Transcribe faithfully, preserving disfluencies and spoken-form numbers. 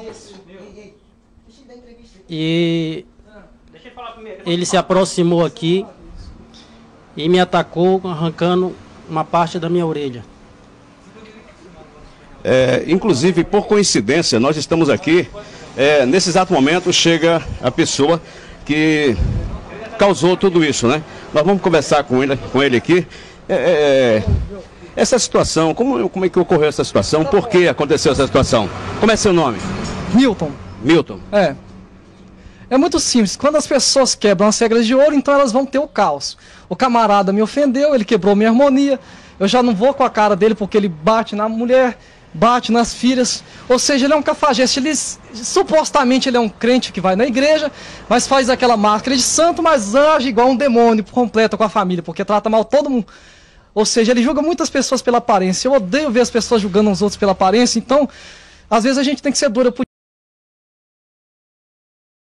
E ele se aproximou aqui e me atacou arrancando uma parte da minha orelha. É, inclusive, por coincidência, nós estamos aqui, é, nesse exato momento chega a pessoa que causou tudo isso, né? Nós vamos conversar com ele, com ele aqui. É, é, essa situação, como, como é que ocorreu essa situação? Por que aconteceu essa situação? Como é seu nome? Milton. Milton. É. É muito simples. Quando as pessoas quebram as regras de ouro, então elas vão ter o caos. O camarada me ofendeu, ele quebrou minha harmonia. Eu já não vou com a cara dele porque ele bate na mulher, bate nas filhas. Ou seja, ele é um cafajeste. Ele, supostamente ele é um crente que vai na igreja, mas faz aquela máscara de santo, mas age igual um demônio completo com a família, porque trata mal todo mundo. Ou seja, ele julga muitas pessoas pela aparência. Eu odeio ver as pessoas julgando os outros pela aparência. Então, às vezes a gente tem que ser dura.